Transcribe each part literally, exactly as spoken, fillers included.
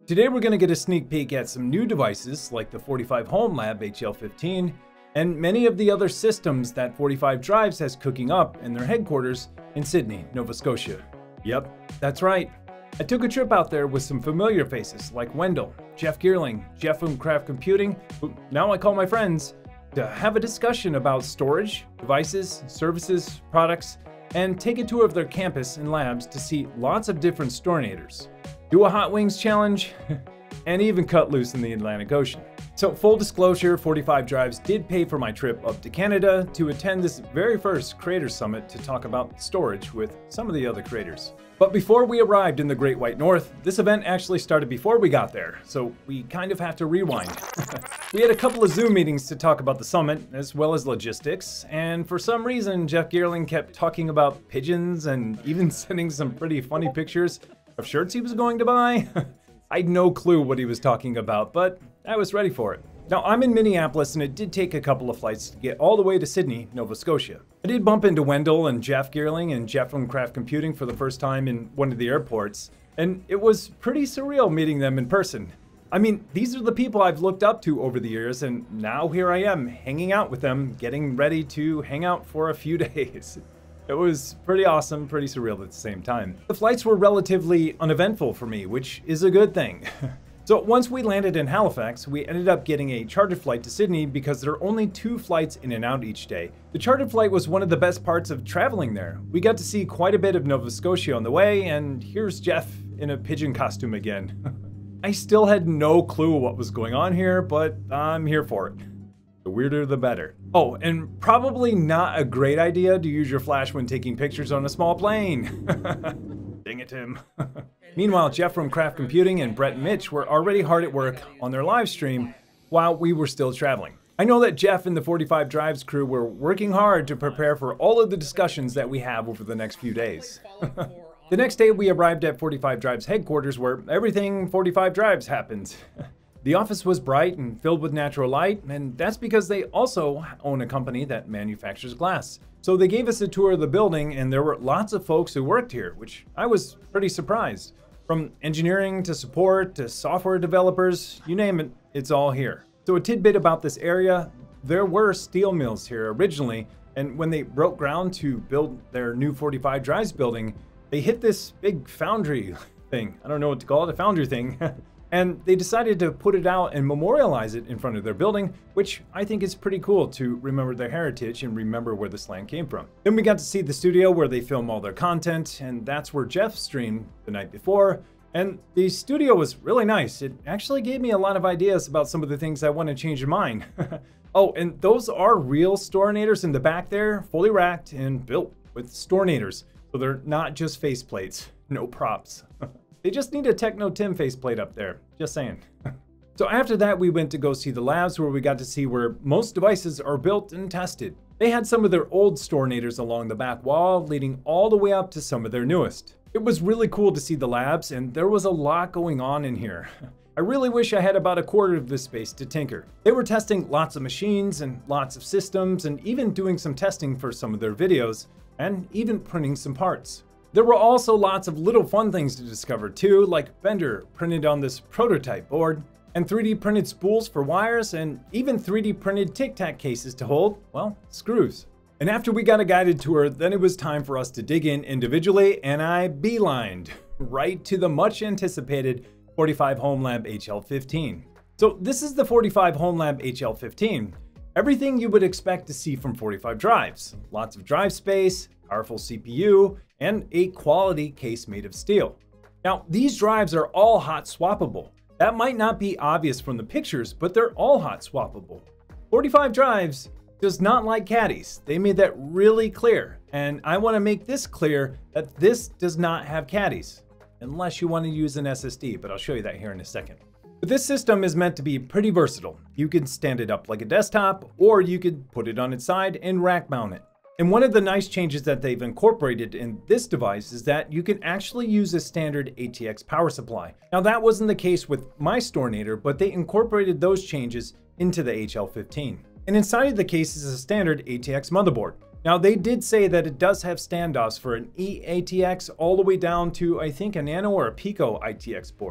Today we're going to get a sneak peek at some new devices like the forty-five HomeLab H L fifteen and many of the other systems that forty-five Drives has cooking up in their headquarters in Sydney, Nova Scotia. Yep, that's right. I took a trip out there with some familiar faces like Wendell, Jeff Geerling, Jeff from Craft Computing, who now I call my friends, to have a discussion about storage, devices, services, products, and take a tour of their campus and labs to see lots of different Storinators, do a hot wings challenge, and even cut loose in the Atlantic Ocean. So full disclosure, forty-five Drives did pay for my trip up to Canada to attend this very first Creator Summit to talk about storage with some of the other creators. But before we arrived in the Great White North, this event actually started before we got there, so we kind of have to rewind. We had a couple of Zoom meetings to talk about the summit, as well as logistics, and for some reason, Jeff Geerling kept talking about pigeons and even sending some pretty funny pictures of shirts he was going to buy. I had no clue what he was talking about, but I was ready for it. Now, I'm in Minneapolis, and it did take a couple of flights to get all the way to Sydney, Nova Scotia. I did bump into Wendell and Jeff Geerling and Jeff from Craft Computing for the first time in one of the airports, and it was pretty surreal meeting them in person. I mean, these are the people I've looked up to over the years, and now here I am, hanging out with them, getting ready to hang out for a few days. It was pretty awesome, pretty surreal at the same time. The flights were relatively uneventful for me, which is a good thing. So once we landed in Halifax, we ended up getting a chartered flight to Sydney because there are only two flights in and out each day. The chartered flight was one of the best parts of traveling there. We got to see quite a bit of Nova Scotia on the way, and here's Jeff in a pigeon costume again. I still had no clue what was going on here, but I'm here for it. The weirder the better. Oh, and probably not a great idea to use your flash when taking pictures on a small plane. Dang it, Tim. Meanwhile, Jeff from Craft Computing and Brett and Mitch were already hard at work on their live stream while we were still traveling. I know that Jeff and the forty-five Drives crew were working hard to prepare for all of the discussions that we have over the next few days. The next day, we arrived at forty-five Drives headquarters where everything forty-five Drives happens. The office was bright and filled with natural light, and that's because they also own a company that manufactures glass. So they gave us a tour of the building, and there were lots of folks who worked here, which I was pretty surprised. From engineering to support to software developers, you name it, it's all here. So a tidbit about this area, there were steel mills here originally, and when they broke ground to build their new forty-five Drives building, they hit this big foundry thing. I don't know what to call it, a foundry thing. And they decided to put it out and memorialize it in front of their building, which I think is pretty cool to remember their heritage and remember where this land came from. Then we got to see the studio where they film all their content, and that's where Jeff streamed the night before. And the studio was really nice. It actually gave me a lot of ideas about some of the things I want to change in mine. Oh, and those are real Storinators in the back there, fully racked and built with Stornators. So they're not just faceplates, no props. They just need a Techno Tim faceplate up there, just saying. So after that, we went to go see the labs where we got to see where most devices are built and tested. They had some of their old Storinators along the back wall, leading all the way up to some of their newest. It was really cool to see the labs, and there was a lot going on in here. I really wish I had about a quarter of this space to tinker. They were testing lots of machines and lots of systems, and even doing some testing for some of their videos, and even printing some parts. There were also lots of little fun things to discover too, like Bender printed on this prototype board, and three D printed spools for wires, and even three D printed Tic Tac cases to hold, well, screws. And after we got a guided tour, then it was time for us to dig in individually, and I beelined right to the much anticipated forty-five HomeLab H L fifteen. So this is the forty-five HomeLab H L fifteen. Everything you would expect to see from forty-five Drives. Lots of drive space, powerful C P U, and a quality case made of steel. Now, these drives are all hot swappable. That might not be obvious from the pictures, but they're all hot swappable. forty-five Drives does not like caddies. They made that really clear, and I want to make this clear that this does not have caddies, unless you want to use an S S D, but I'll show you that here in a second. But this system is meant to be pretty versatile. You could stand it up like a desktop, or you could put it on its side and rack mount it. And one of the nice changes that they've incorporated in this device is that you can actually use a standard A T X power supply. Now that wasn't the case with my Storinator, but they incorporated those changes into the H L fifteen. And inside of the case is a standard A T X motherboard. Now they did say that it does have standoffs for an E A T X all the way down to I think a Nano or a Pico I T X board.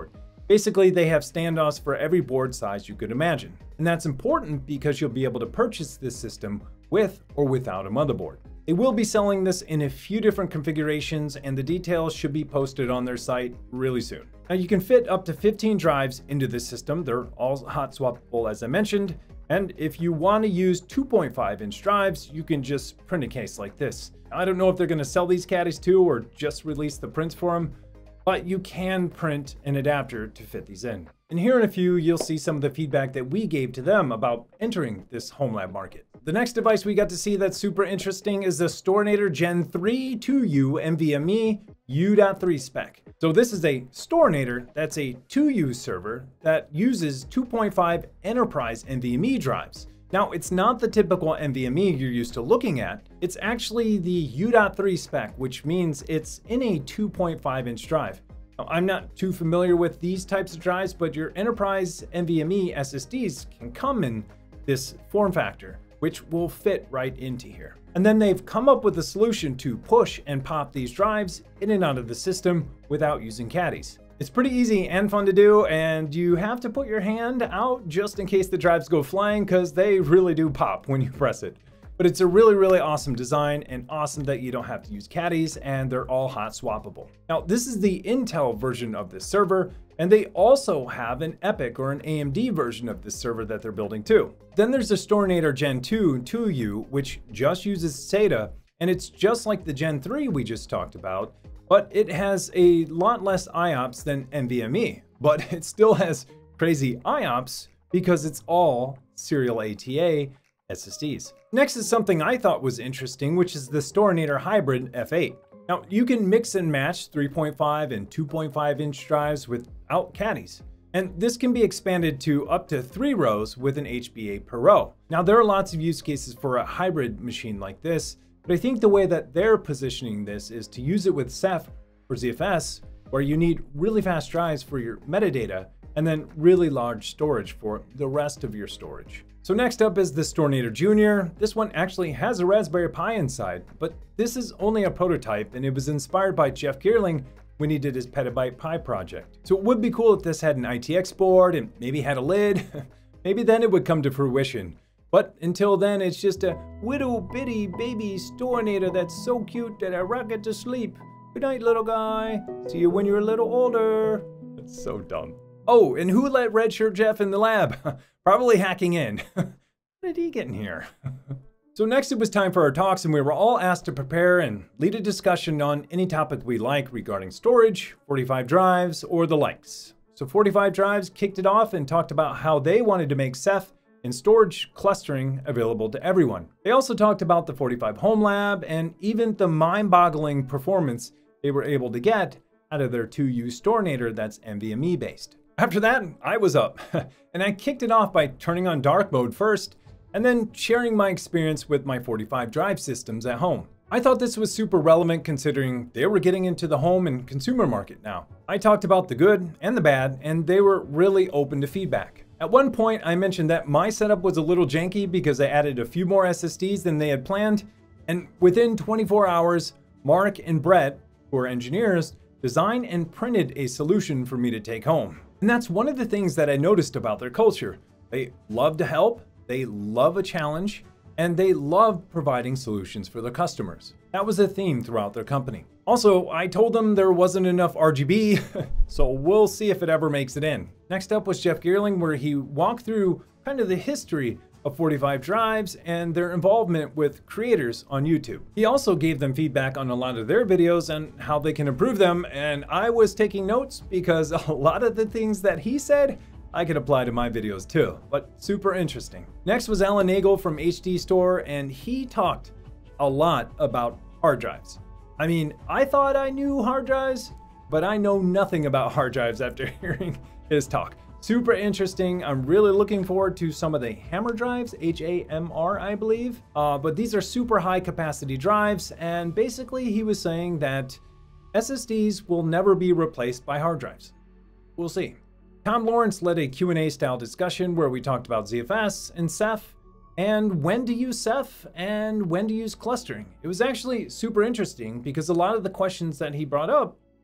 Basically, they have standoffs for every board size you could imagine. And that's important because you'll be able to purchase this system with or without a motherboard. They will be selling this in a few different configurations, and the details should be posted on their site really soon. Now, you can fit up to fifteen drives into this system. They're all hot swappable, as I mentioned. And if you want to use two point five inch drives, you can just print a case like this. I don't know if they're going to sell these caddies too, or just release the prints for them, but you can print an adapter to fit these in. And here in a few, you'll see some of the feedback that we gave to them about entering this HomeLab market. The next device we got to see that's super interesting is the Storinator Gen three two U NVMe U dot three spec. So this is a Storinator that's a two U server that uses two point five enterprise NVMe drives. Now, it's not the typical NVMe you're used to looking at. It's actually the U dot three spec, which means it's in a two point five inch drive. Now, I'm not too familiar with these types of drives, but your enterprise NVMe S S Ds can come in this form factor, which will fit right into here. And then they've come up with a solution to push and pop these drives in and out of the system without using caddies. It's pretty easy and fun to do, and you have to put your hand out just in case the drives go flying, because they really do pop when you press it. But it's a really, really awesome design, and awesome that you don't have to use caddies, and they're all hot swappable. Now, this is the Intel version of this server, and they also have an EPYC or an A M D version of this server that they're building too. Then there's the Storinator Gen two two U, which just uses SATA, and it's just like the Gen three we just talked about, but it has a lot less I O P S than NVMe, but it still has crazy I O P S because it's all serial A T A S S Ds. Next is something I thought was interesting, which is the Storinator Hybrid F eight. Now, you can mix and match three point five and two point five inch drives without caddies. And this can be expanded to up to three rows with an H B A per row. Now, there are lots of use cases for a hybrid machine like this, but I think the way that they're positioning this is to use it with Ceph or Z F S, where you need really fast drives for your metadata and then really large storage for the rest of your storage. So next up is the Storinator Junior This one actually has a Raspberry Pi inside, but this is only a prototype, and it was inspired by Jeff Geerling when he did his Petabyte Pi project. So it would be cool if this had an I T X board and maybe had a lid. Maybe then it would come to fruition. But until then, it's just a little bitty baby Storinator that's so cute that I rock it to sleep. Good night, little guy. See you when you're a little older. That's so dumb. Oh, and who let Redshirt Jeff in the lab? Probably hacking in. How did he get in here? So next it was time for our talks, and we were all asked to prepare and lead a discussion on any topic we like regarding storage, forty-five drives, or the likes. So forty-five drives kicked it off and talked about how they wanted to make Ceph and storage clustering available to everyone. They also talked about the forty-five HomeLab and even the mind-boggling performance they were able to get out of their two U Storinator that's NVMe based. After that, I was up, and I kicked it off by turning on dark mode first, and then sharing my experience with my forty-five drive systems at home. I thought this was super relevant considering they were getting into the home and consumer market now. I talked about the good and the bad, and they were really open to feedback. At one point, I mentioned that my setup was a little janky because I added a few more S S Ds than they had planned, and within twenty-four hours, Mark and Brett, who are engineers, designed and printed a solution for me to take home. And that's one of the things that I noticed about their culture. They love to help, they love a challenge, and they love providing solutions for their customers. That was a theme throughout their company. Also, I told them there wasn't enough R G B, so we'll see if it ever makes it in. Next up was Jeff Geerling, where he walked through kind of the history of forty-five drives and their involvement with creators on YouTube. He also gave them feedback on a lot of their videos and how they can improve them, and I was taking notes because a lot of the things that he said I could apply to my videos too, but super interesting. Next was Alan Nagel from H D Store, and he talked a lot about hard drives. I mean, I thought I knew hard drives, but I know nothing about hard drives after hearing his talk. Super interesting. I'm really looking forward to some of the Hammer drives, H A M R, I believe. Uh, but these are super high capacity drives, and basically he was saying that S S Ds will never be replaced by hard drives. We'll see. Tom Lawrence led a Q and A style discussion where we talked about Z F S and Ceph, and when to use Ceph and when to use clustering. It was actually super interesting because a lot of the questions that he brought up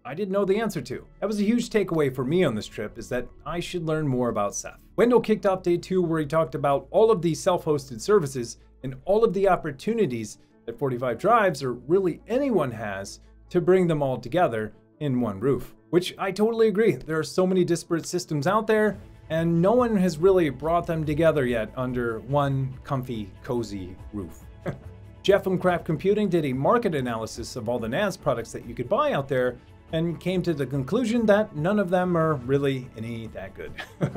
I didn't know the answer to. That was a huge takeaway for me on this trip, is that I should learn more about Ceph. Wendell kicked off day two where he talked about all of these self-hosted services and all of the opportunities that forty-five drives, or really anyone has, to bring them all together in one roof. Which I totally agree. There are so many disparate systems out there, and no one has really brought them together yet under one comfy, cozy roof. Jeff from Craft Computing did a market analysis of all the N A S products that you could buy out there and came to the conclusion that none of them are really any that good.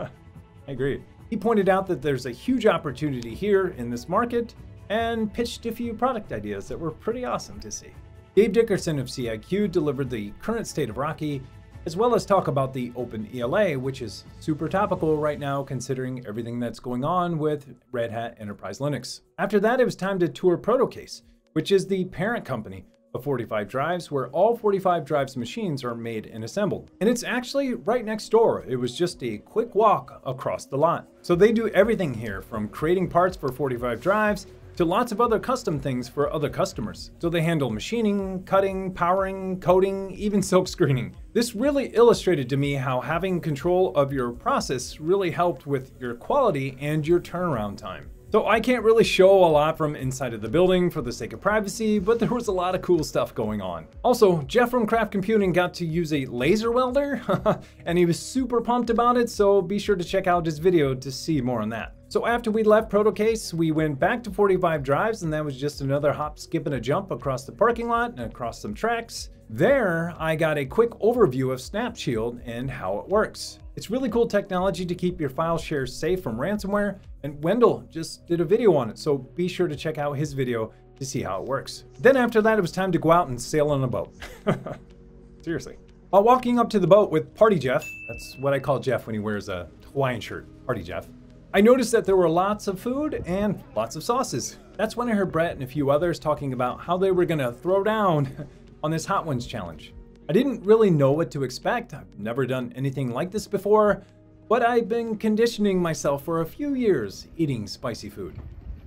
I agree. He pointed out that there's a huge opportunity here in this market and pitched a few product ideas that were pretty awesome to see. Dave Dickerson of C I Q delivered the current state of Rocky, as well as talk about the Open E L A, which is super topical right now considering everything that's going on with Red Hat Enterprise Linux. After that, it was time to tour Protocase, which is the parent company of forty-five drives, where all forty-five drives machines are made and assembled. And it's actually right next door. It was just a quick walk across the lot. So they do everything here, from creating parts for forty-five drives to lots of other custom things for other customers. So they handle machining, cutting, powering, coding, even silk screening. This really illustrated to me how having control of your process really helped with your quality and your turnaround time. So I can't really show a lot from inside of the building for the sake of privacy, but there was a lot of cool stuff going on. Also, Jeff from Craft Computing got to use a laser welder, and he was super pumped about it, so be sure to check out his video to see more on that. So after we left Protocase, we went back to forty-five drives, and that was just another hop, skip, and a jump across the parking lot and across some tracks. There, I got a quick overview of SnapShield and how it works. It's really cool technology to keep your file shares safe from ransomware, and Wendell just did a video on it, so be sure to check out his video to see how it works. Then after that, it was time to go out and sail on a boat. Seriously. While walking up to the boat with Party Jeff, that's what I call Jeff when he wears a Hawaiian shirt, Party Jeff, I noticed that there were lots of food and lots of sauces. That's when I heard Brett and a few others talking about how they were gonna throw down on this Hot Ones challenge. I didn't really know what to expect. I've never done anything like this before, but I've been conditioning myself for a few years eating spicy food.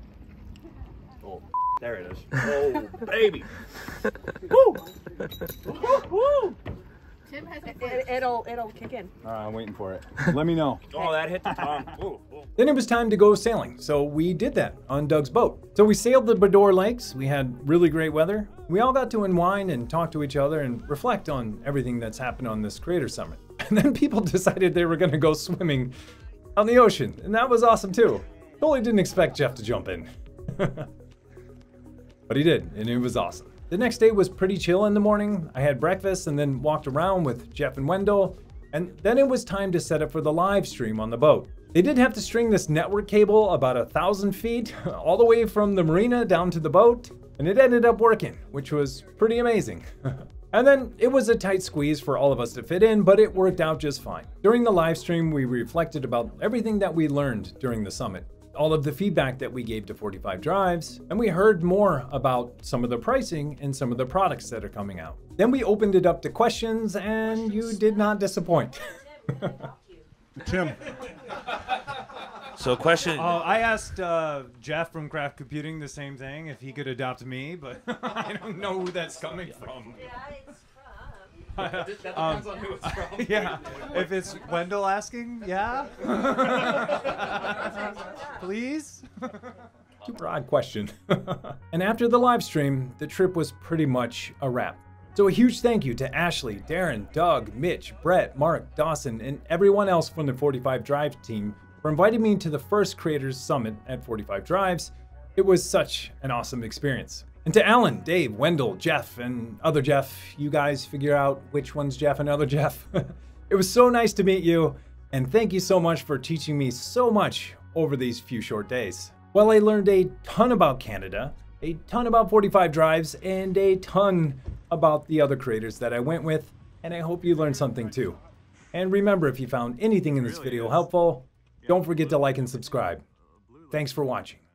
Oh, there it is. Oh, baby. Woo! Woo! Woo! Tim has a it, it'll it'll kick in. Uh, I'm waiting for it. Let me know. Oh, that hit the tongue. Ooh, ooh. Then it was time to go sailing, so we did that on Doug's boat. So we sailed the Bador Lakes. We had really great weather. We all got to unwind and talk to each other and reflect on everything that's happened on this Creator Summit. And then people decided they were going to go swimming on the ocean, and that was awesome too. Totally didn't expect Jeff to jump in. But he did, and it was awesome. The next day was pretty chill in the morning. I had breakfast and then walked around with Jeff and Wendell, and then it was time to set up for the live stream on the boat. They did have to string this network cable about a thousand feet all the way from the marina down to the boat, and it ended up working, which was pretty amazing. And then it was a tight squeeze for all of us to fit in, but it worked out just fine. During the live stream, we reflected about everything that we learned during the summit, all of the feedback that we gave to forty-five drives, and we heard more about some of the pricing and some of the products that are coming out. Then we opened it up to questions, and you did not disappoint. Tim. So question. Uh, I asked uh, Jeff from Craft Computing the same thing, if he could adopt me, but I don't know who that's coming from. Yeah, it's from. That depends um, on who it's from. Yeah, if it's Wendell asking, yeah? Please? Super odd question. And after the live stream, the trip was pretty much a wrap. So a huge thank you to Ashley, Darren, Doug, Mitch, Brett, Mark, Dawson, and everyone else from the forty-five Drive team for inviting me to the first Creators Summit at forty-five Drives. It was such an awesome experience. And to Alan, Dave, Wendell, Jeff, and other Jeff, you guys figure out which one's Jeff and other Jeff. It was so nice to meet you, and thank you so much for teaching me so much over these few short days. Well, I learned a ton about Canada, a ton about forty-five Drives, and a ton about the other creators that I went with, and I hope you learned something too. And remember, if you found anything in this video helpful, don't forget to like and subscribe. Thanks for watching.